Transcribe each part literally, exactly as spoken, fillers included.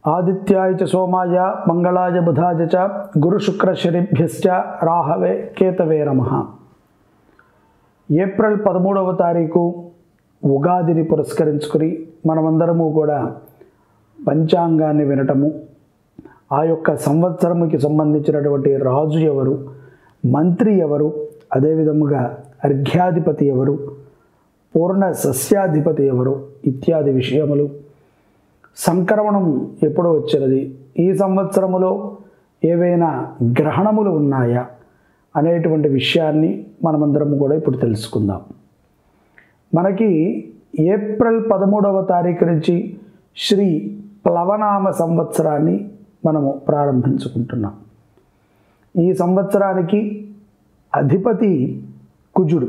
ఆదిత్యాయ చ సోమాయ మంగళాయ బుధాయ చ గురు శుక్ర శనిభ్యశ్చ రాహవే కేతవే నమః. ఏప్రిల్ పదమూడవ తారీఖు ఉగాదిని పురస్కరించుకుని మనమందరము కూడా పంచాంగాన్ని వినటము, ఆ యొక్క సంవత్సరముకి సంబంధించినటువంటి రాజు ఎవరు, మంత్రి ఎవరు, అదేవిధముగా అర్ఘ్యాధిపతి ఎవరు, పూర్ణ సస్యాధిపతి ఎవరు ఇత్యాది విషయములు, సంక్రమణం ఎప్పుడు వచ్చినది, ఈ సంవత్సరములో ఏవైనా గ్రహణములు ఉన్నాయా అనేటువంటి విషయాన్ని మనమందరము కూడా ఇప్పుడు తెలుసుకుందాం. మనకి ఏప్రిల్ పదమూడవ తారీఖు నుంచి శ్రీ ప్లవనామ సంవత్సరాన్ని మనము ప్రారంభించుకుంటున్నాం. ఈ సంవత్సరానికి అధిపతి కుజుడు,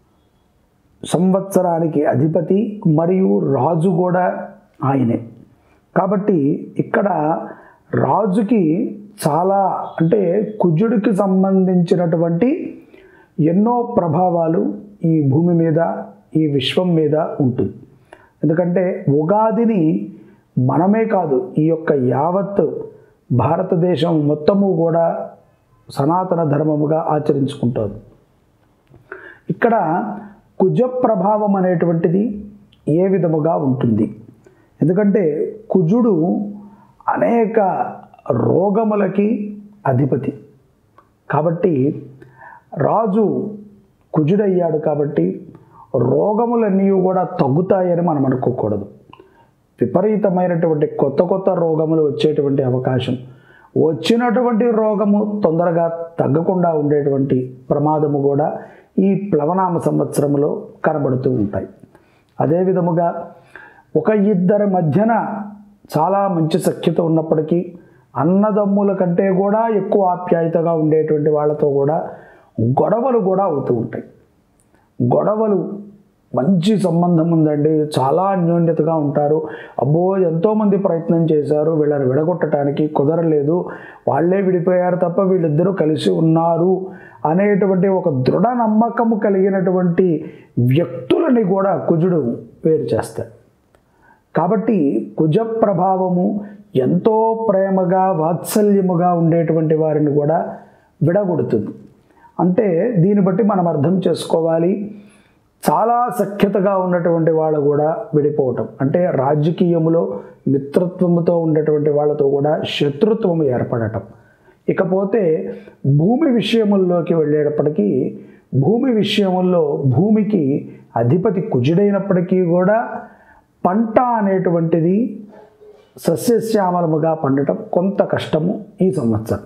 సంవత్సరానికి అధిపతి మరియు రాజు కూడా ఆయనే. కాబట్టి ఇక్కడ రాజుకి చాలా అంటే కుజుడికి సంబంధించినటువంటి ఎన్నో ప్రభావాలు ఈ భూమి మీద, ఈ విశ్వం మీద ఉంటుంది. ఎందుకంటే ఉగాదిని మనమే కాదు, ఈ యొక్క యావత్ భారతదేశం మొత్తము కూడా సనాతన ధర్మముగా ఆచరించుకుంటుంది. ఇక్కడ కుజ ప్రభావం అనేటువంటిది ఏ విధముగా ఉంటుంది? ఎందుకంటే కుజుడు అనేక రోగములకి అధిపతి కాబట్టి, రాజు కుజుడయ్యాడు కాబట్టి రోగములన్నీ కూడా తగ్గుతాయని మనం అనుకోకూడదు. విపరీతమైనటువంటి కొత్త కొత్త రోగములు వచ్చేటువంటి అవకాశం, వచ్చినటువంటి రోగము తొందరగా తగ్గకుండా ఉండేటువంటి ప్రమాదము కూడా ఈ ప్లవనామ సంవత్సరంలో కనబడుతూ ఉంటాయి. అదేవిధముగా ఒక ఇద్దరి మధ్యన చాలా మంచి సఖ్యత ఉన్నప్పటికీ అన్నదమ్ముల కంటే కూడా ఎక్కువ ఆప్యాయతగా ఉండేటువంటి వాళ్ళతో కూడా గొడవలు కూడా అవుతూ ఉంటాయి. గొడవలు మంచి సంబంధం ఉందండి, చాలా అన్యోన్యతగా ఉంటారు, అబ్బో ఎంతోమంది ప్రయత్నం చేశారు వీళ్ళని విడగొట్టడానికి కుదరలేదు, వాళ్ళే విడిపోయారు తప్ప వీళ్ళిద్దరూ కలిసి ఉన్నారు అనేటువంటి ఒక దృఢ నమ్మకము కలిగినటువంటి వ్యక్తులని కూడా కుజుడు వేరు చేస్తాడు. కాబట్టి కుజ ప్రభావము ఎంతో ప్రేమగా వాత్సల్యముగా ఉండేటువంటి వారిని కూడా విడగొడుతుంది. అంటే దీన్ని బట్టి మనం అర్థం చేసుకోవాలి, చాలా సఖ్యతగా ఉన్నటువంటి వాళ్ళు కూడా విడిపోవటం, అంటే రాజకీయములో మిత్రత్వముతో ఉండేటువంటి వాళ్ళతో కూడా శత్రుత్వము ఏర్పడటం. ఇకపోతే భూమి విషయముల్లోకి వెళ్ళేటప్పటికీ, భూమి విషయముల్లో భూమికి అధిపతి కుజుడైనప్పటికీ కూడా పంట అనేటువంటిది సస్యశ్యామలముగా పండటం కొంత కష్టము. ఈ సంవత్సరం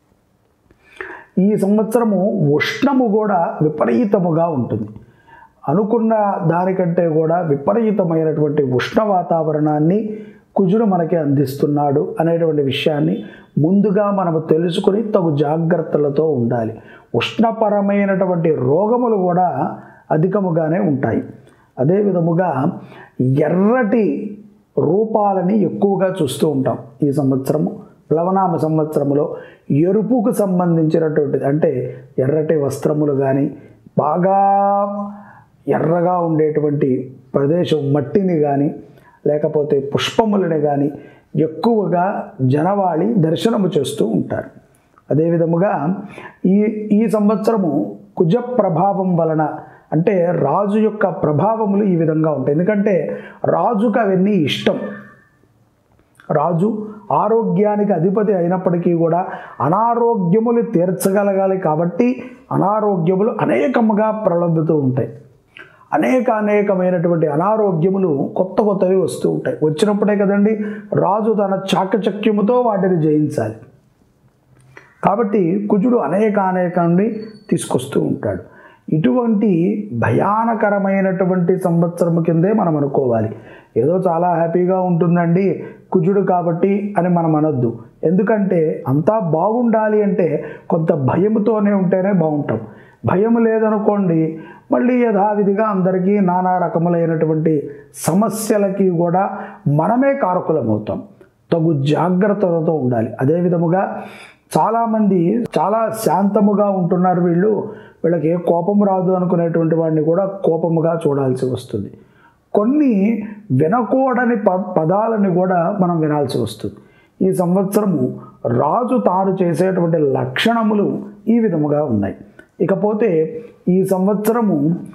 ఈ సంవత్సరము ఉష్ణము కూడా విపరీతముగా ఉంటుంది. అనుకున్న దానికంటే కూడా విపరీతమైనటువంటి ఉష్ణ వాతావరణాన్ని కుజుడు మనకి అందిస్తున్నాడు అనేటువంటి విషయాన్ని ముందుగా మనము తెలుసుకుని తగు జాగ్రత్తలతో ఉండాలి. ఉష్ణపరమైనటువంటి రోగములు కూడా అధికముగానే ఉంటాయి. అదేవిధముగా ఎర్రటి రూపాలని ఎక్కువగా చూస్తూ ఉంటాం. ఈ సంవత్సరము ప్లవనామ సంవత్సరములో ఎరుపుకు సంబంధించినటువంటిది, అంటే ఎర్రటి వస్త్రములు కానీ, బాగా ఎర్రగా ఉండేటువంటి ప్రదేశం మట్టిని కానీ లేకపోతే పుష్పములని కానీ ఎక్కువగా జనవాళి దర్శనము చేస్తూ ఉంటారు. అదేవిధముగా ఈ ఈ సంవత్సరము కుజ ప్రభావం వలన, అంటే రాజు యొక్క ప్రభావములు ఈ విధంగా ఉంటాయి. ఎందుకంటే రాజుకు అవన్నీ ఇష్టం. రాజు ఆరోగ్యానికి అధిపతి అయినప్పటికీ కూడా అనారోగ్యములు తీర్చగలగాలి కాబట్టి అనారోగ్యములు అనేకముగా ప్రలభుతూ ఉంటాయి. అనేక అనేకమైనటువంటి అనారోగ్యములు కొత్త కొత్తవి వస్తూ ఉంటాయి. వచ్చినప్పుడే కదండి రాజు తన చాకచక్యముతో వాటిని జయించాలి. కాబట్టి కుజుడు అనేక అనేకాన్ని తీసుకొస్తూ ఉంటాడు. ఇటువంటి భయానకరమైనటువంటి సంవత్సరం కిందే మనం అనుకోవాలి. ఏదో చాలా హ్యాపీగా ఉంటుందండి కుజుడు కాబట్టి అని మనం అనొద్దు. ఎందుకంటే అంతా బాగుండాలి అంటే కొంత భయముతోనే ఉంటేనే బాగుంటాం. భయం లేదనుకోండి మళ్ళీ యథావిధిగా అందరికీ నానా రకములైనటువంటి సమస్యలకి కూడా మనమే కారకులమవుతాం. తగు జాగ్రత్తలతో ఉండాలి. అదేవిధముగా చాలామంది చాలా శాంతముగా ఉంటున్నారు, వీళ్ళు వీళ్ళకి ఏ కోపము రాదు అనుకునేటువంటి వాడిని కూడా కోపముగా చూడాల్సి వస్తుంది. కొన్ని వినకూడని ప పదాలని కూడా మనం వినాల్సి వస్తుంది. ఈ సంవత్సరము రాజు తాను చేసేటువంటి లక్షణములు ఈ విధముగా ఉన్నాయి. ఇకపోతే ఈ సంవత్సరము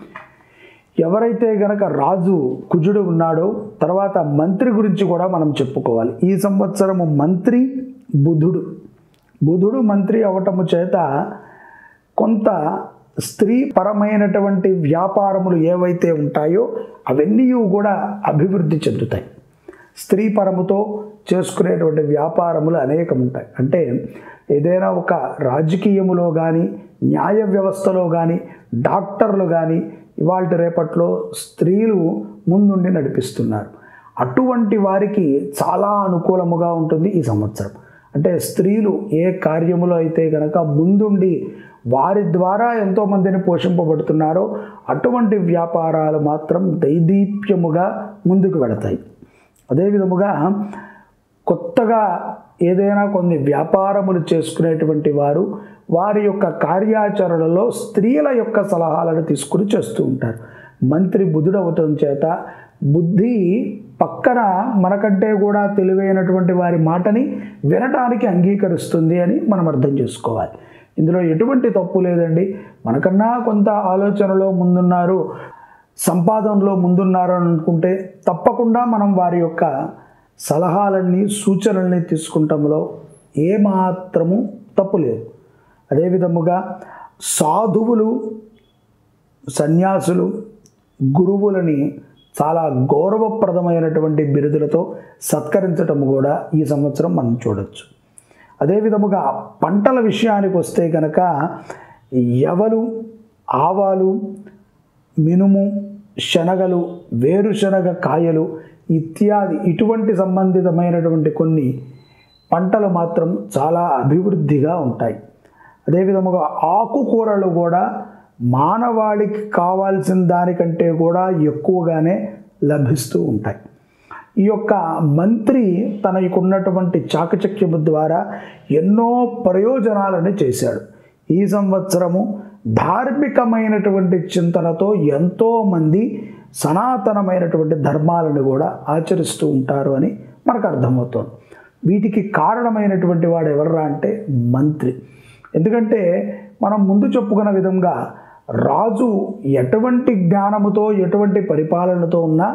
ఎవరైతే గనక రాజు కుజుడు ఉన్నాడో తర్వాత మంత్రి గురించి కూడా మనం చెప్పుకోవాలి. ఈ సంవత్సరము మంత్రి బుధుడు. బుధుడు మంత్రి అవటము చేత కొంత స్త్రీ పరమైనటువంటి వ్యాపారములు ఏవైతే ఉంటాయో అవన్నీ కూడా అభివృద్ధి చెందుతాయి. స్త్రీ పరముతో చేసుకునేటువంటి వ్యాపారములు అనేకం ఉంటాయి. అంటే ఏదైనా ఒక రాజకీయములో కానీ న్యాయ వ్యవస్థలో కానీ డాక్టర్లు కానీ ఇవాళ రేపట్లో స్త్రీలు ముందుండి నడిపిస్తున్నారు. అటువంటి వారికి చాలా అనుకూలముగా ఉంటుంది ఈ సంవత్సరం. అంటే స్త్రీలు ఏ కార్యములో అయితే కనుక ముందుండి వారి ద్వారా ఎంతోమందిని పోషింపబడుతున్నారో అటువంటి వ్యాపారాలు మాత్రం దైదీప్యముగా ముందుకు వెళతాయి. అదేవిధముగా కొత్తగా ఏదైనా కొన్ని వ్యాపారములు చేసుకునేటువంటి వారు వారి యొక్క కార్యాచరణలో స్త్రీల యొక్క సలహాలను తీసుకుని చేస్తూ ఉంటారు. మంత్రి బుధుడు అవటం చేత బుద్ధి పక్కన మనకంటే కూడా తెలివైనటువంటి వారి మాటని వినటానికి అంగీకరిస్తుంది అని మనం అర్థం చేసుకోవాలి. ఇందులో ఎటువంటి తప్పు లేదండి. మనకన్నా కొంత ఆలోచనలో ముందున్నారు, సంపాదనలో ముందున్నారు అని అనుకుంటే తప్పకుండా మనం వారి యొక్క సలహాలన్నీ సూచనల్ని తీసుకుంటంలో ఏమాత్రము తప్పు లేదు. అదేవిధముగా సాధువులు సన్యాసులు గురువులని చాలా గౌరవప్రదమైనటువంటి బిరుదులతో సత్కరించటం కూడా ఈ సంవత్సరం మనం చూడవచ్చు. అదేవిధముగా పంటల విషయానికి వస్తే కనుక యవలు ఆవాలు మినుము శనగలు వేరుశనగ కాయలు ఇత్యాది ఇటువంటి సంబంధితమైనటువంటి కొన్ని పంటలు మాత్రం చాలా అభివృద్ధిగా ఉంటాయి. అదేవిధముగా ఆకుకూరలు కూడా మానవాళికి కావాల్సిన దానికంటే కూడా ఎక్కువగానే లభిస్తూ ఉంటాయి. ఈ యొక్క మంత్రి తనకున్నటువంటి చాకచక్యము ద్వారా ఎన్నో ప్రయోజనాలను చేశాడు. ఈ సంవత్సరము ధార్మికమైనటువంటి చింతనతో ఎంతోమంది సనాతనమైనటువంటి ధర్మాలను కూడా ఆచరిస్తూ ఉంటారు అని మనకు అర్థమవుతుంది. వీటికి కారణమైనటువంటి వాడు ఎవర్రా అంటే మంత్రి. ఎందుకంటే మనం ముందు చెప్పుకున్న విధంగా రాజు ఎటువంటి జ్ఞానముతో ఎటువంటి పరిపాలనతో ఉన్నా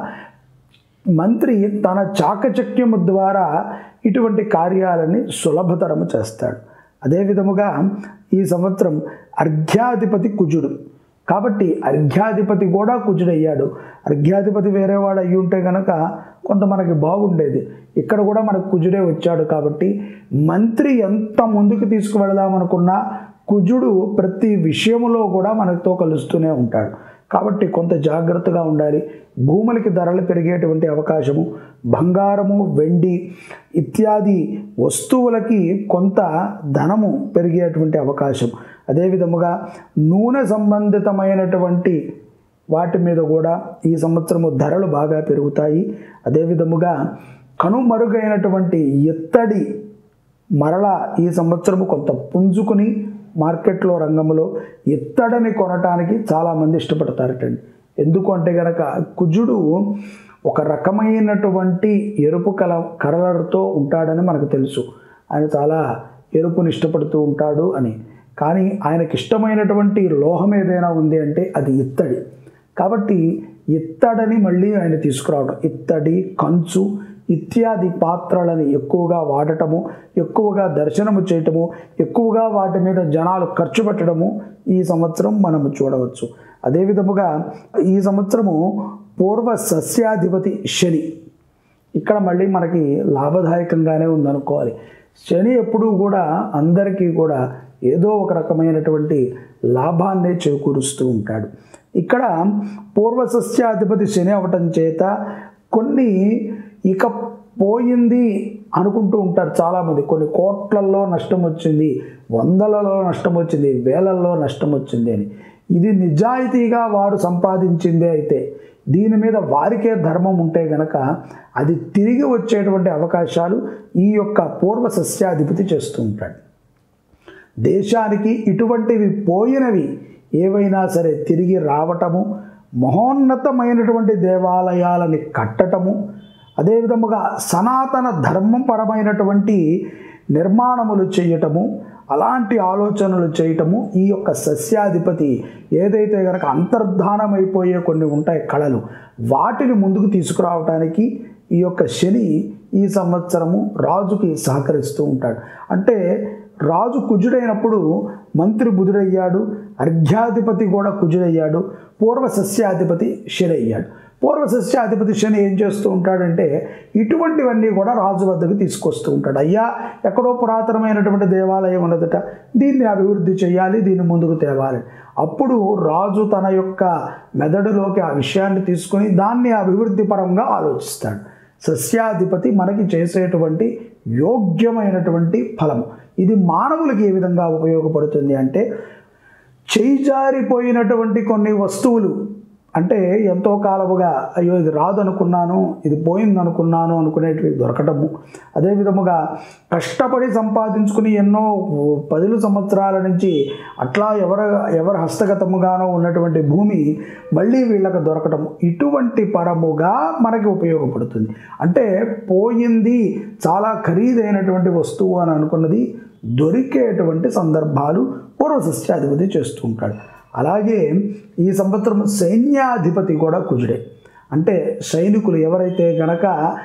మంత్రి తన చాకచక్యము ద్వారా ఇటువంటి కార్యాలని సులభతరము చేస్తాడు. అదేవిధముగా ఈ సంవత్సరం అర్ఘ్యాధిపతి కుజుడు కాబట్టి అర్ఘ్యాధిపతి కూడా కుజుడయ్యాడు. అర్ఘ్యాధిపతి వేరేవాడు అయ్యి ఉంటే కనుక కొంత మనకి బాగుండేది. ఇక్కడ కూడా మనకు కుజుడే వచ్చాడు కాబట్టి మంత్రి ఎంత ముందుకు తీసుకువెళదామనుకున్నా కుజుడు ప్రతి విషయములో కూడా మనతో కలుస్తూనే ఉంటాడు. కాబట్టి కొంత జాగ్రత్తగా ఉండాలి. భూములకి ధరలు పెరిగేటువంటి అవకాశము, బంగారము వెండి ఇత్యాది వస్తువులకి కొంత ధనము పెరిగేటువంటి అవకాశం, అదేవిధముగా నూనె సంబంధితమైనటువంటి వాటి మీద కూడా ఈ సంవత్సరము ధరలు బాగా పెరుగుతాయి. అదేవిధముగా కనుమరుగైనటువంటి ఎత్తడి మరలా ఈ సంవత్సరము కొంత పుంజుకుని మార్కెట్లో రంగంలో ఎత్తడని కొనటానికి చాలామంది ఇష్టపడతారటండి. ఎందుకు అంటే కనుక కుజుడు ఒక రకమైనటువంటి ఎరుపు కల కలర్తో ఉంటాడని మనకు తెలుసు. ఆయన చాలా ఎరుపుని ఇష్టపడుతూ ఉంటాడు అని. కానీ ఆయనకి ఇష్టమైనటువంటి లోహం ఏదైనా ఉంది అంటే అది ఇత్తడి. కాబట్టి ఇత్తడని మళ్ళీ ఆయన తీసుకురావడం, ఇత్తడి కంచు ఇత్యాది పాత్రలని ఎక్కువగా వాడటము, ఎక్కువగా దర్శనము చేయటము, ఎక్కువగా వాటి మీద జనాలు ఖర్చు పెట్టడము ఈ సంవత్సరం మనము చూడవచ్చు. అదేవిధముగా ఈ సంవత్సరము పూర్వ సస్యాధిపతి శని. ఇక్కడ మళ్ళీ మనకి లాభదాయకంగానే ఉందనుకోవాలి. శని ఎప్పుడూ కూడా అందరికీ కూడా ఏదో ఒక రకమైనటువంటి లాభాన్నే చేకూరుస్తూ ఉంటాడు. ఇక్కడ పూర్వ సస్యాధిపతి శని అవటం చేత కొన్ని ఇక పోయింది అనుకుంటూ ఉంటారు చాలామంది. కొన్ని కోట్లల్లో నష్టం వచ్చింది, వందలలో నష్టం వచ్చింది, వేలల్లో నష్టం వచ్చింది అని. ఇది నిజాయితీగా వారు సంపాదించిందే అయితే దీని మీద వారికే ధర్మం ఉంటే గనక అది తిరిగి వచ్చేటువంటి అవకాశాలు ఈ యొక్క పూర్వ సస్యాధిపతి చేస్తూ ఉంటాడు. దేశానికి ఇటువంటివి పోయినవి ఏవైనా సరే తిరిగి రావటము, మహోన్నతమైనటువంటి దేవాలయాలని కట్టటము, అదేవిధముగా సనాతన ధర్మపరమైనటువంటి నిర్మాణములు చేయటము, అలాంటి ఆలోచనలు చేయటము ఈ యొక్క సస్యాధిపతి ఏదైతే కనుక అంతర్ధానమైపోయే కొన్ని ఉంటాయి కళలు, వాటిని ముందుకు తీసుకురావటానికి ఈ యొక్క శని ఈ సంవత్సరము రాజుకి సహకరిస్తూ ఉంటాడు. అంటే రాజు కుజుడైనప్పుడు మంత్రి బుధుడయ్యాడు, అర్ఘ్యాధిపతి కూడా కుజుడయ్యాడు, పూర్వ సస్యాధిపతి శని అయ్యాడు. పూర్వ సస్యాధిపతి శని ఏం చేస్తూ ఉంటాడంటే ఇటువంటివన్నీ కూడా రాజు వద్దకు తీసుకొస్తూ ఉంటాడు. అయ్యా, ఎక్కడో పురాతనమైనటువంటి దేవాలయం ఉన్నదట, దీన్ని అభివృద్ధి చేయాలి, దీన్ని ముందుకు తేవాలి. అప్పుడు రాజు తన యొక్క మెదడులోకి ఆ విషయాన్ని తీసుకొని దాన్ని అభివృద్ధి పరంగా ఆలోచిస్తాడు. సస్యాధిపతి మనకి చేసేటువంటి యోగ్యమైనటువంటి ఫలం ఇది మానవులకి ఏ విధంగా ఉపయోగపడుతుంది అంటే, చేయిజారిపోయినటువంటి కొన్ని వస్తువులు, అంటే ఎంతో కాలముగా అయ్యో ఇది రాదు అనుకున్నాను, ఇది పోయింది అనుకున్నాను అనుకునేటివి దొరకటము, అదేవిధముగా కష్టపడి సంపాదించుకుని ఎన్నో పదుల సంవత్సరాల నుంచి అట్లా ఎవర ఎవరి హస్తగతముగానో ఉన్నటువంటి భూమి మళ్ళీ వీళ్ళకి దొరకటము, ఇటువంటి పరముగా మనకి ఉపయోగపడుతుంది. అంటే పోయింది, చాలా ఖరీదైనటువంటి వస్తువు అని అనుకున్నది దొరికేటువంటి సందర్భాలు పూర్వసస్యాధిపతి చేస్తూ ఉంటాడు. అలాగే ఈ సంవత్సరం సైన్యాధిపతి కూడా కుజుడే. అంటే సైనికులు ఎవరైతే గనక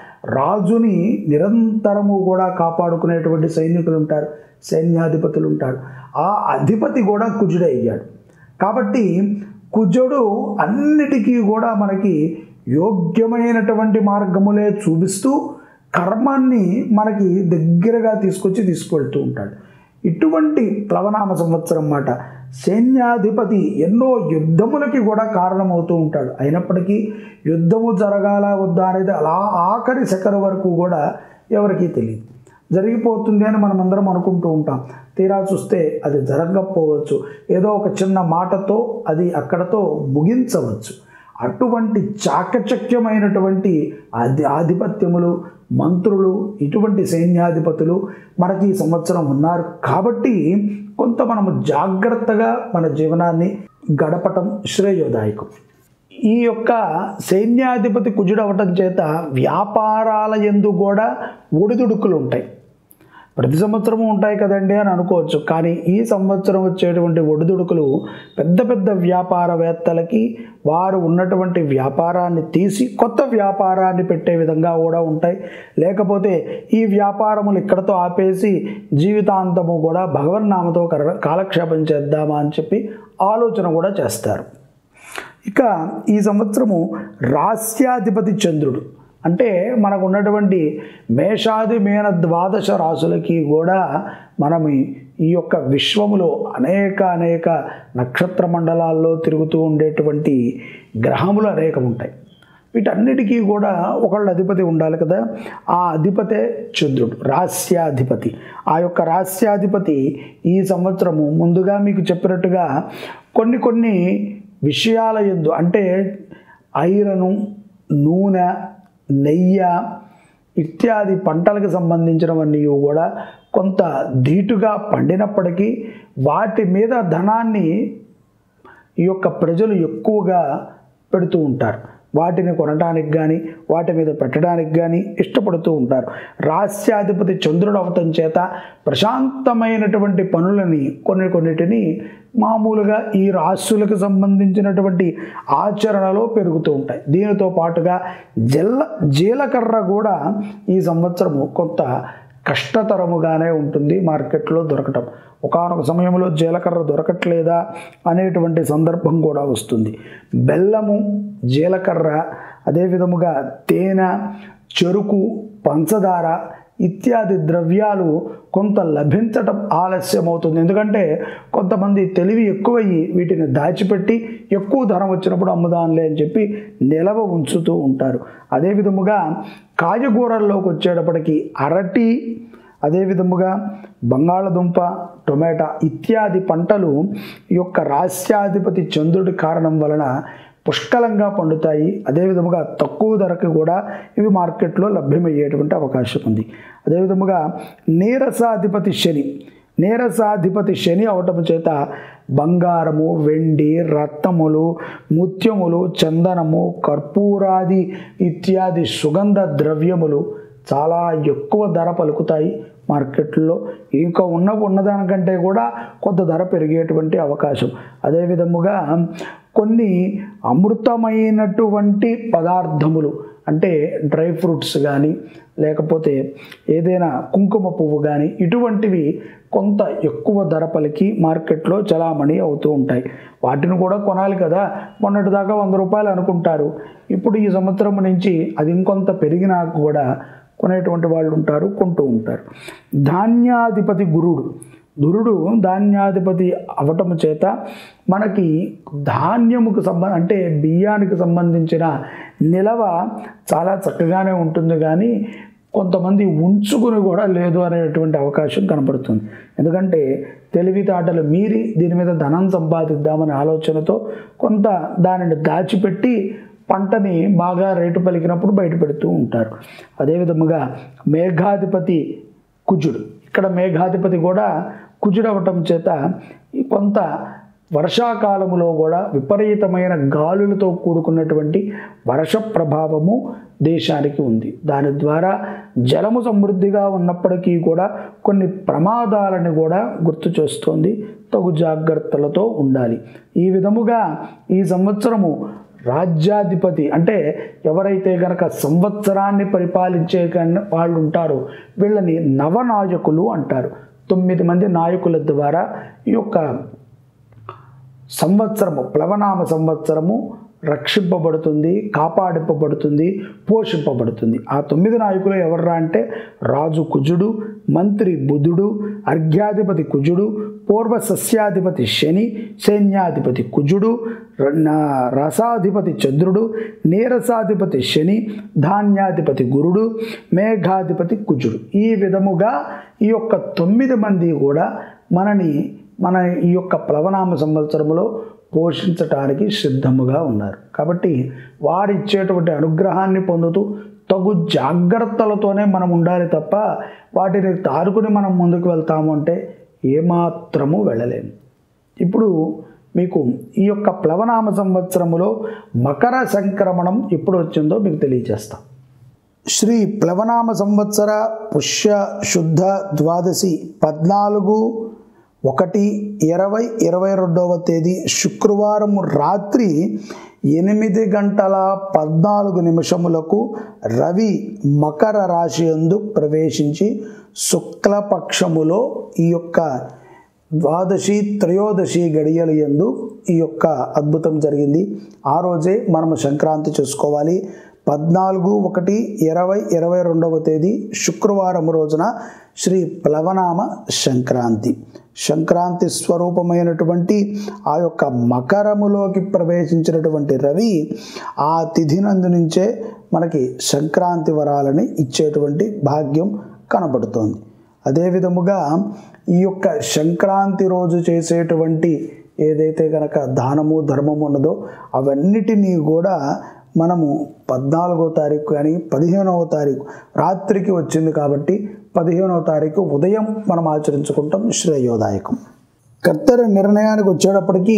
రాజుని నిరంతరము కూడా కాపాడుకునేటువంటి సైనికులు ఉంటారు, సైన్యాధిపతులు ఉంటారు, ఆ అధిపతి కూడా కుజుడే అయ్యాడు. కాబట్టి కుజుడు అన్నిటికీ కూడా మనకి యోగ్యమైనటువంటి మార్గములే చూపిస్తూ కర్మాన్ని మనకి దగ్గరగా తీసుకొచ్చి తీసుకువెళ్తూ ఉంటాడు. ఇటువంటి ప్లవనామ సంవత్సరం మాట సైన్యాధిపతి ఎన్నో యుద్ధములకి కూడా కారణమవుతూ ఉంటాడు. అయినప్పటికీ యుద్ధము జరగాల వద్దా అనేది అలా ఆఖరి సెకరు వరకు కూడా ఎవరికీ తెలియదు. జరిగిపోతుంది అని మనం అందరం అనుకుంటూ ఉంటాం. తీరా చూస్తే అది జరగకపోవచ్చు, ఏదో ఒక చిన్న మాటతో అది అక్కడతో ముగించవచ్చు. అటువంటి చాకచక్యమైనటువంటి ఆధి ఆధిపత్యములు, మంత్రులు, ఇటువంటి సైన్యాధిపతులు మనకి ఈ సంవత్సరం ఉన్నారు. కాబట్టి కొంత మనము జాగ్రత్తగా మన జీవనాన్ని గడపటం శ్రేయోదాయకం. ఈ యొక్క సైన్యాధిపతి కుజుడవటం చేత వ్యాపారాల యందు కూడా ఒడిదుడుకులు ఉంటాయి. ప్రతి సంవత్సరము ఉంటాయి కదండి అని అనుకోవచ్చు, కానీ ఈ సంవత్సరం వచ్చేటువంటి ఒడిదుడుకులు పెద్ద పెద్ద వ్యాపారవేత్తలకి వారు ఉన్నటువంటి వ్యాపారాన్ని తీసి కొత్త వ్యాపారాన్ని పెట్టే విధంగా కూడా ఉంటాయి. లేకపోతే ఈ వ్యాపారములు ఇక్కడతో ఆపేసి జీవితాంతము కూడా భగవన్నామతో కాలక్షేపం చేద్దామా అని చెప్పి ఆలోచన కూడా చేస్తారు. ఇక ఈ సంవత్సరము రాస్యాధిపతి చంద్రుడు. అంటే మనకు ఉన్నటువంటి మేషాది మేన ద్వాదశ రాశులకి కూడా మనం ఈ యొక్క విశ్వములో అనేక అనేక నక్షత్ర మండలాల్లో తిరుగుతూ ఉండేటువంటి గ్రహములు అనేకం ఉంటాయి. వీటన్నిటికీ కూడా ఒకళ్ళ అధిపతి ఉండాలి కదా, ఆ అధిపతే చంద్రుడు, రాస్యాధిపతి. ఆ యొక్క రాస్యాధిపతి ఈ సంవత్సరము ముందుగా మీకు చెప్పినట్టుగా కొన్ని కొన్ని విషయాల యందు, అంటే ఐరను, నూనె, నెయ్యి ఇత్యాది పంటలకు సంబంధించినవన్నీ కూడా కొంత ధీటుగా పండినప్పటికీ వాటి మీద ధనాన్ని ఈ యొక్క ప్రజలు ఎక్కువగా పెడుతూ ఉంటారు. వాటిని కొనడానికి కానీ వాటి మీద పెట్టడానికి కానీ ఇష్టపడుతూ ఉంటారు. రాస్యాధిపతి చంద్రుడు అవటం చేత ప్రశాంతమైనటువంటి పనులని కొన్ని కొన్నిటిని మామూలుగా ఈ రాశులకు సంబంధించినటువంటి ఆచరణలో పెరుగుతూ ఉంటాయి. దీనితో పాటుగా జల్ల జీలకర్ర కూడా ఈ సంవత్సరము కొంత కష్టతరముగానే ఉంటుంది మార్కెట్లో దొరకటం. ఒకానొక సమయంలో జీలకర్ర దొరకట్లేదా అనేటువంటి సందర్భం కూడా వస్తుంది. బెల్లము, జీలకర్ర, అదేవిధముగా తేనె, చెరుకు, పంచదార ఇత్యాది ద్రవ్యాలు కొంత లభించటం ఆలస్యం అవుతుంది. ఎందుకంటే కొంతమంది తెలివి ఎక్కువయ్యి వీటిని దాచిపెట్టి ఎక్కువ ధనం వచ్చినప్పుడు అమ్ముదాంలే అని చెప్పి నిలవ ఉంచుతూ ఉంటారు. అదేవిధముగా కాయగూరల్లోకి వచ్చేటప్పటికి అరటి, అదేవిధముగా బంగాళదుంప, టొమాటో ఇత్యాది పంటలు ఈ యొక్క రాస్యాధిపతి చంద్రుడి కారణం వలన పుష్కలంగా పండుతాయి. అదేవిధముగా తక్కువ ధరకు కూడా ఇవి మార్కెట్లో లభ్యమయ్యేటువంటి అవకాశం ఉంది. అదేవిధముగా నీరసాధిపతి శని, నీరసాధిపతి శని అవటం చేత బంగారము, వెండి, రత్నములు, ముత్యములు, చందనము, కర్పూరాది ఇత్యాది సుగంధ ద్రవ్యములు చాలా ఎక్కువ ధర పలుకుతాయి మార్కెట్లో. ఇంకా ఉన్న ఉన్నదానికంటే కూడా కొంత ధర పెరిగేటువంటి అవకాశం. అదేవిధముగా కొన్ని అమృతమైనటువంటి పదార్థములు అంటే డ్రై ఫ్రూట్స్ కానీ లేకపోతే ఏదైనా కుంకుమ పువ్వు కానీ ఇటువంటివి కొంత ఎక్కువ ధర పలికి మార్కెట్లో చలామణి అవుతూ ఉంటాయి. వాటిని కూడా కొనాలి కదా, మొన్నటి దాకా వంద రూపాయలు అనుకుంటారు, ఇప్పుడు ఈ సంవత్సరం నుంచి అది ఇంకొంత పెరిగినా కూడా కొనేటువంటి వాళ్ళు ఉంటారు, కొంటూ ఉంటారు. ధాన్యాధిపతి గురుడు, గురుడు ధాన్యాధిపతి అవటం చేత మనకి ధాన్యముకు సంబంధ అంటే బియ్యానికి సంబంధించిన నిలవ చాలా చక్కగానే ఉంటుంది, కానీ కొంతమంది ఉంచుకుని కూడా లేదు అనేటువంటి అవకాశం కనపడుతుంది. ఎందుకంటే తెలివితేటలు మీరి దీని మీద ధనం సంపాదిద్దామనే ఆలోచనతో కొంత దానిని దాచిపెట్టి పంటని బాగా రేటు పలికినప్పుడు బయట పెడుతూ ఉంటారు. అదేవిధముగా మేఘాధిపతి కుజుడు, ఇక్కడ మేఘాధిపతి కూడా కుజుడు అవటం చేత కొంత వర్షాకాలములో కూడా విపరీతమైన గాలులతో కూడుకున్నటువంటి వర్ష ప్రభావము దేశానికి ఉంది. దాని ద్వారా జలము సమృద్ధిగా ఉన్నప్పటికీ కూడా కొన్ని ప్రమాదాలను కూడా గుర్తు చేస్తోంది. తగు జాగ్రత్తలతో ఉండాలి. ఈ విధముగా ఈ సంవత్సరము రాజ్యాధిపతి అంటే ఎవరైతే గనక సంవత్సరాన్ని పరిపాలించే వాళ్ళు ఉంటారో వీళ్ళని నవనాయకులు అంటారు. తొమ్మిది మంది నాయకుల ద్వారా ఈ యొక్క సంవత్సరము ప్లవనామ సంవత్సరము రక్షింపబడుతుంది, కాపాడింపబడుతుంది, పోషింపబడుతుంది. ఆ తొమ్మిది నాయకులు ఎవర్రా అంటే రాజు కుజుడు, మంత్రి బుధుడు, అర్ఘ్యాధిపతి కుజుడు, పూర్వ సస్యాధిపతి శని, సైన్యాధిపతి కుజుడు, రసాధిపతి చంద్రుడు, నీరసాధిపతి శని, ధాన్యాధిపతి గురుడు, మేఘాధిపతి కుజుడు. ఈ విధముగా ఈ యొక్క తొమ్మిది మంది కూడా మనని మన ఈ యొక్క ప్లవనామ సంవత్సరంలో పోషించటానికి సిద్ధముగా ఉన్నారు. కాబట్టి వారు ఇచ్చేటువంటి అనుగ్రహాన్ని పొందుతూ తగు జాగ్రత్తలతోనే మనం ఉండాలి తప్ప వాటిని తారుకుని మనం ముందుకు వెళ్తాము అంటే ఏమాత్రము వెళ్ళలేము. ఇప్పుడు మీకు ఈ యొక్క ప్లవనామ సంవత్సరములో మకర సంక్రమణం ఎప్పుడు వచ్చిందో మీకు తెలియజేస్తాం. శ్రీ ప్లవనామ సంవత్సర పుష్య శుద్ధ ద్వాదశి పద్నాలుగు ఒకటి ఇరవై ఇరవై రెండవ తేదీ శుక్రవారం రాత్రి ఎనిమిది గంటల పద్నాలుగు నిమిషములకు రవి మకర రాశి యందు ప్రవేశించి శుక్లపక్షములో ఈ యొక్క ద్వాదశి త్రయోదశి గడియల యందు ఈ యొక్క అద్భుతం జరిగింది. ఆ రోజే మనము సంక్రాంతి చేసుకోవాలి. పద్నాలుగు ఒకటి ఇరవై ఇరవై రెండవ తేదీ శుక్రవారం రోజున శ్రీ ప్లవనామ సంక్రాంతి. సంక్రాంతి స్వరూపమైనటువంటి ఆ యొక్క మకరములోకి ప్రవేశించినటువంటి రవి ఆ తిథి నందు నుంచే మనకి సంక్రాంతి వరాలని ఇచ్చేటువంటి భాగ్యం కనబడుతోంది. అదేవిధముగా ఈ యొక్క సంక్రాంతి రోజు చేసేటువంటి ఏదైతే కనుక దానము ధర్మము ఉన్నదో అవన్నిటినీ కూడా మనము పద్నాలుగో తారీఖు కానీ పదిహేనవ తారీఖు రాత్రికి వచ్చింది కాబట్టి పదిహేనవ తారీఖు ఉదయం మనం ఆచరించుకుంటాం, శ్రేయోదాయకం. కర్తర నిర్ణయానికి వచ్చేటప్పటికీ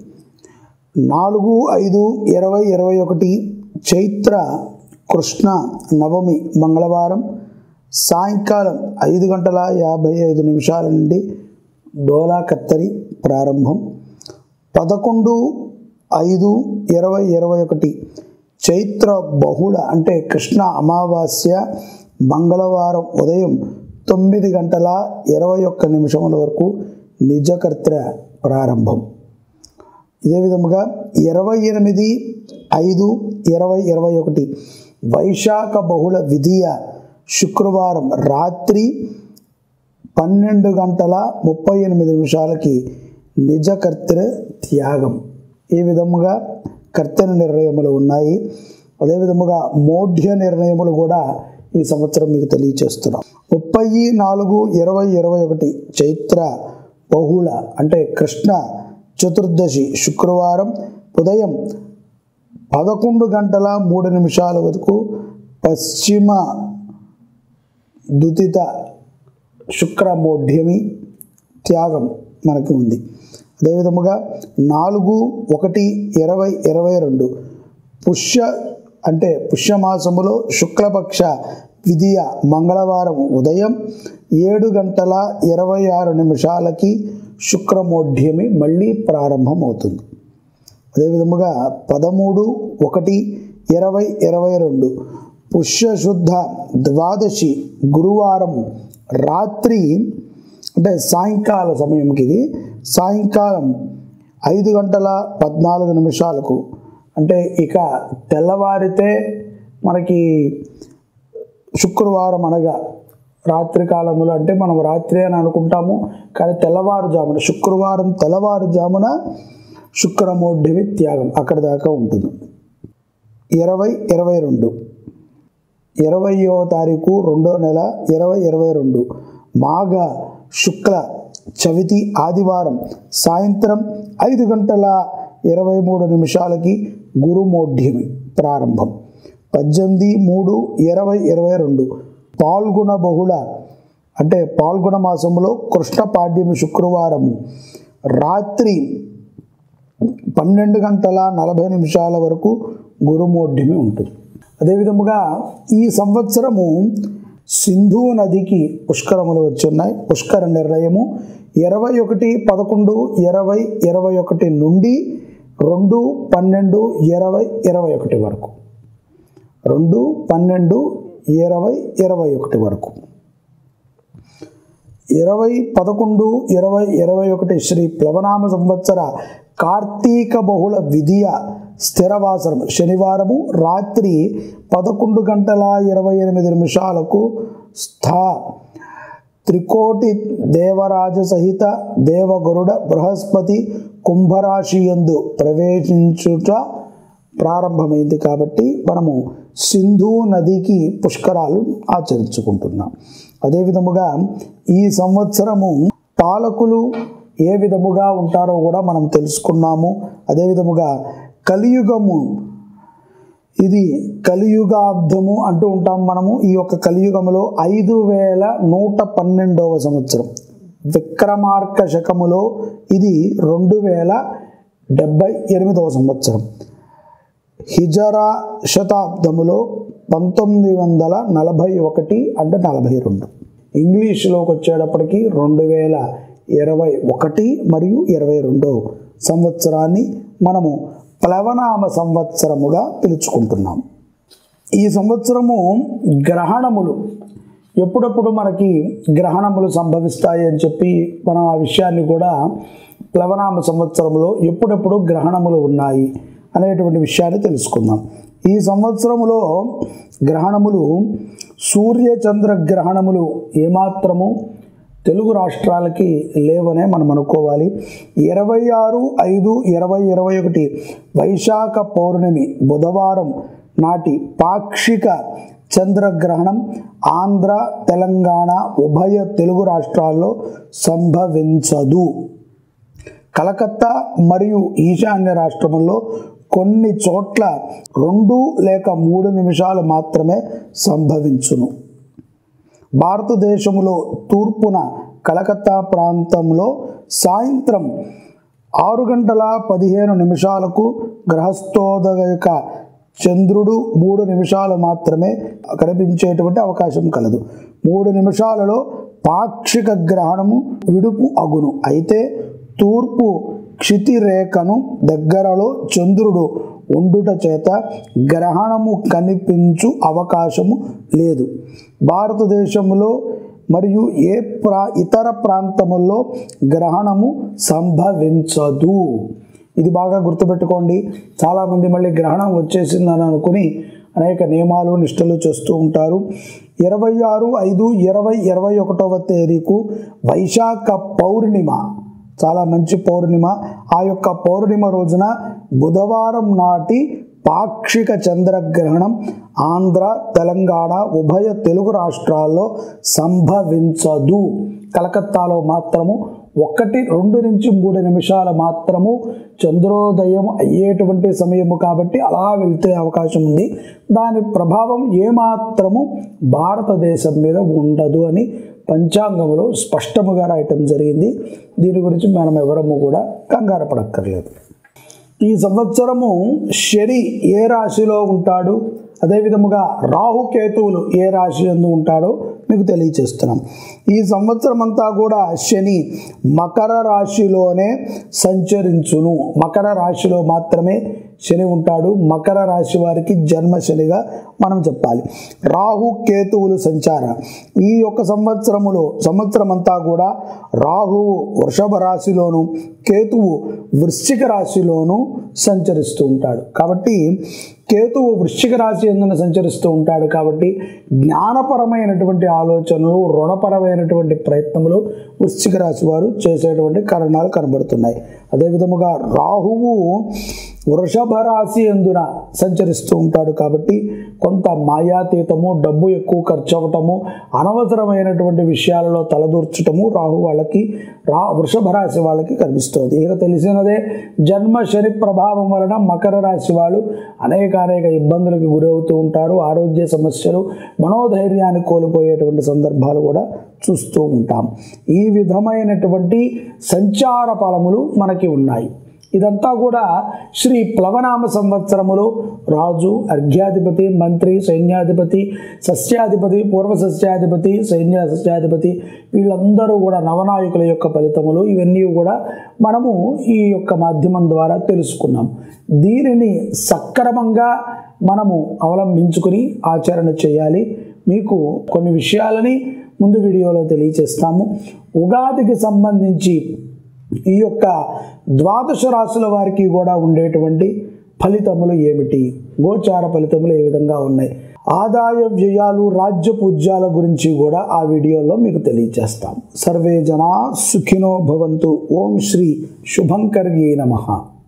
నాలుగు ఐదు ఇరవై ఇరవై ఒకటి చైత్ర కృష్ణ నవమి మంగళవారం సాయంకాలం ఐదు గంటల యాభై ఐదు నిమిషాల నుండి డోలా కత్తరి ప్రారంభం. పదకొండు ఐదు ఇరవై ఇరవై ఒకటి చైత్ర బహుళ అంటే కృష్ణ అమావాస్య మంగళవారం ఉదయం తొమ్మిది గంటల ఇరవై ఒక్క నిమిషముల వరకు నిజకర్త్ర ప్రారంభం. ఇదే విధముగా ఇరవై ఎనిమిది ఐదు ఇరవై ఇరవై ఒకటి వైశాఖ బహుళ విధియ శుక్రవారం రాత్రి పన్నెండు గంటల ముప్పై ఎనిమిది నిమిషాలకి నిజకర్త్ర త్యాగం. ఈ విధముగా కర్తన నిర్ణయములు ఉన్నాయి. అదేవిధముగా మోఢ్య నిర్ణయములు కూడా ఈ సంవత్సరం మీకు తెలియచేస్తున్నాం. ముప్పై నాలుగు ఇరవై ఇరవై ఒకటి చైత్ర బహుళ అంటే కృష్ణ చతుర్దశి శుక్రవారం ఉదయం పదకొండు గంటల మూడు నిమిషాల వరకు పశ్చిమ దుతిత శుక్రమోఢ్యమి త్యాగం మనకి ఉంది. అదేవిధముగా నాలుగు ఒకటి ఇరవై ఇరవై రెండు పుష్య అంటే పుష్యమాసములో శుక్లపక్ష విధియ మంగళవారం ఉదయం ఏడు గంటల ఇరవై ఆరు నిమిషాలకి శుక్రమోఢ్యమి మళ్ళీ ప్రారంభమవుతుంది. అదేవిధముగా పదమూడు ఒకటి ఇరవై ఇరవై రెండు పుష్యశుద్ధ ద్వాదశి గురువారం రాత్రి అంటే సాయంకాల సమయంకి ఇది సాయంకాలం ఐదు గంటల పద్నాలుగు నిమిషాలకు అంటే ఇక తెల్లవారితే మనకి శుక్రవారం అనగా రాత్రి కాలములో అంటే మనం రాత్రి అని అనుకుంటాము, కానీ తెల్లవారుజామున శుక్రవారం తెల్లవారుజామున శుక్రమోఢ్యమి త్యాగం అక్కడి దాకా ఉంటుంది. ఇరవై ఇరవై రెండు ఇరవయో తారీఖు రెండో నెల ఇరవై ఇరవై రెండు మాఘ శుక్ల చవితి ఆదివారం సాయంత్రం ఐదు గంటల ఇరవై మూడు నిమిషాలకి గురుమోఢ్యమి ప్రారంభం. పద్దెనిమిది మూడు ఇరవై ఇరవై రెండు పాల్గొన బహుళ అంటే పాల్గొన మాసంలో కృష్ణ పాడ్యమి శుక్రవారం రాత్రి పన్నెండు గంటల నలభై నిమిషాల వరకు గురుమోఢ్యమి ఉంటుంది. అదేవిధముగా ఈ సంవత్సరము సింధు నదికి పుష్కరములు వచ్చున్నాయి. పుష్కర నిర్ణయము ఇరవై ఒకటి పదకొండు ఇరవై ఇరవై ఒకటి నుండి రెండు పన్నెండు ఇరవై ఇరవై ఒకటి వరకు రెండు పన్నెండు ఇరవై ఇరవై ఒకటి వరకు ఇరవై పదకొండు ఇరవై ఇరవై ఒకటి శ్రీ ప్లవనామ సంవత్సర కార్తీక బహుళ విధియ స్థిరవాసరం శనివారము రాత్రి పదకొండు గంటల ఇరవై ఎనిమిది నిమిషాలకు స్థా త్రికోటి దేవరాజ సహిత దేవగరుడ బృహస్పతి కుంభరాశి యందు ప్రవేశించుట ప్రారంభమైంది. కాబట్టి మనము సింధు నదికి పుష్కరాలు ఆచరించుకుంటున్నాం. అదేవిధముగా ఈ సంవత్సరము పాలకులు ఏ విధముగా ఉంటారో కూడా మనం తెలుసుకున్నాము. అదేవిధముగా కలియుగము ఇది కలియుగాబ్దము అంటూ ఉంటాం మనము. ఈ యొక్క కలియుగములో ఐదు వేల నూట పన్నెండవ సంవత్సరం విక్రమార్క శకములో ఇది రెండు వేల డెబ్బై ఎనిమిదవ సంవత్సరం హిజరా శతాబ్దములో పంతొమ్మిది వందల నలభై ఒకటి అంటే నలభై రెండు ఇంగ్లీష్లోకి వచ్చేటప్పటికి రెండు వేల ఇరవై ఒకటి మరియు ఇరవై రెండో సంవత్సరాన్ని మనము ప్లవనామ సంవత్సరముగా పిలుచుకుంటున్నాం. ఈ సంవత్సరము గ్రహణములు ఎప్పుడప్పుడు మనకి గ్రహణములు సంభవిస్తాయి అని చెప్పి మనం ఆ విషయాన్ని కూడా ప్లవనామ సంవత్సరంలో ఎప్పుడెప్పుడు గ్రహణములు ఉన్నాయి అనేటువంటి విషయాన్ని తెలుసుకుందాం. ఈ సంవత్సరములో గ్రహణములు సూర్య చంద్ర గ్రహణములు ఏమాత్రము తెలుగు రాష్ట్రాలకి లేవనే మనం అనుకోవాలి. ఇరవై ఆరు ఐదు ఇరవై ఇరవై ఒకటి వైశాఖ పౌర్ణమి బుధవారం నాటి పాక్షిక చంద్రగ్రహణం ఆంధ్ర తెలంగాణ ఉభయ తెలుగు రాష్ట్రాల్లో సంభవించదు. కలకత్తా మరియు ఈశాన్య రాష్ట్రముల్లో కొన్ని చోట్ల రెండు లేక మూడు నిమిషాలు మాత్రమే సంభవించును. భారతదేశంలో తూర్పున కలకత్తా ప్రాంతంలో సాయంత్రం ఆరు గంటల పదిహేను నిమిషాలకు గ్రహస్థోదయక చంద్రుడు మూడు నిమిషాలు మాత్రమే కనిపించేటువంటి అవకాశం కలదు. మూడు నిమిషాలలో పాక్షిక గ్రహణము విడుపు అగును. అయితే తూర్పు క్షితిరేఖను దగ్గరలో చంద్రుడు ఉండుట చేత గ్రహణము కనిపించు అవకాశము లేదు. భారతదేశంలో మరియు ఏ ప్రా ఇతర ప్రాంతముల్లో గ్రహణము సంభవించదు. ఇది బాగా గుర్తుపెట్టుకోండి. చాలామంది మళ్ళీ గ్రహణం వచ్చేసిందని అనుకుని అనేక నియమాలు నిష్టలు చేస్తూ ఉంటారు. ఇరవై ఆరు ఐదు ఇరవై ఇరవై ఒకటవ తేదీకు వైశాఖ పౌర్ణిమ చాలా మంచి పౌర్ణిమ. ఆ యొక్క పౌర్ణిమ రోజున బుధవారం నాటి పాక్షిక చంద్రగ్రహణం ఆంధ్ర తెలంగాణ ఉభయ తెలుగు రాష్ట్రాల్లో సంభవించదు. కలకత్తాలో మాత్రము ఒకటి రెండు నుంచి మూడు నిమిషాలు మాత్రము చంద్రోదయం అయ్యేటువంటి సమయము కాబట్టి అలా వెళ్తే అవకాశం ఉంది. దాని ప్రభావం ఏమాత్రము భారతదేశం మీద ఉండదు అని పంచాంగంలో స్పష్టముగా రాయటం జరిగింది. దీని గురించి మనం ఎవరము కూడా కంగారు పడక్కర్లేదు. ఈ సంవత్సరము శని ఏ రాశిలో ఉంటాడు, అదేవిధముగా రాహుకేతువులు ఏ రాశి యందు ఉంటాడో మీకు తెలియచేస్తున్నాం. ఈ సంవత్సరం అంతా కూడా శని మకర రాశిలోనే సంచరించును. మకర రాశిలో మాత్రమే శని ఉంటాడు. మకర రాశి వారికి జన్మ శనిగా మనం చెప్పాలి. రాహు కేతువులు సంచారం ఈ యొక్క సంవత్సరములో సంవత్సరం అంతా కూడా రాహువు వృషభ రాశిలోను, కేతువు వృశ్చిక రాశిలోను సంచరిస్తూ ఉంటాడు. కాబట్టి కేతువు వృశ్చిక రాశి ఎందున సంచరిస్తూ ఉంటాడు కాబట్టి జ్ఞానపరమైనటువంటి ఆలోచనలు, రుణపరమైనటువంటి ప్రయత్నములు వృశ్చిక రాశి వారు చేసేటువంటి కారణాలు కనబడుతున్నాయి. అదేవిధముగా రాహువు వృషభ రాశి ఎందున సంచరిస్తూ ఉంటాడు కాబట్టి కొంత మాయాతీతము, డబ్బు ఎక్కువ ఖర్చు అవ్వటము, అనవసరమైనటువంటి విషయాలలో తలదూర్చటము రాహు వాళ్ళకి రా వృషభ రాశి వాళ్ళకి కనిపిస్తుంది. ఇక తెలిసినదే జన్మ శని ప్రభావం వలన మకర రాశి వాళ్ళు అనేక అనేక ఇబ్బందులకు గురవుతూ ఉంటారు. ఆరోగ్య సమస్యలు, మనోధైర్యాన్ని కోల్పోయేటువంటి సందర్భాలు కూడా చూస్తూ ఉంటాం. ఈ విధమైనటువంటి సంచార ఫలములు మనకి ఉన్నాయి. ఇదంతా కూడా శ్రీ ప్లవనామ సంవత్సరములో రాజు, అర్ఘ్యాధిపతి, మంత్రి, సైన్యాధిపతి, సస్యాధిపతి, పూర్వ సస్యాధిపతి, సైన్య సస్యాధిపతి వీళ్ళందరూ కూడా నవనాయకుల యొక్క ఫలితములు ఇవన్నీ కూడా మనము ఈ యొక్క మాధ్యమం ద్వారా తెలుసుకున్నాం. దీనిని సక్రమంగా మనము అవలంబించుకుని ఆచరణ చేయాలి. మీకు కొన్ని విషయాలని ముందు వీడియోలో తెలియచేస్తాము. ఉగాదికి సంబంధించి ఈ యొక్క ద్వాదశ రాశుల వారికి కూడా ఉండేటువంటి ఫలితములు ఏమిటి, గోచార ఫలితములు ఏ విధంగా ఉన్నాయి, ఆదాయ వ్యయాలు, రాజ్య పూజ్యాల గురించి కూడా ఆ వీడియోలో మీకు తెలియజేస్తాం. సర్వే జనా సుఖినో భవంతు. ఓం శ్రీ శుభంకర్యే నమః.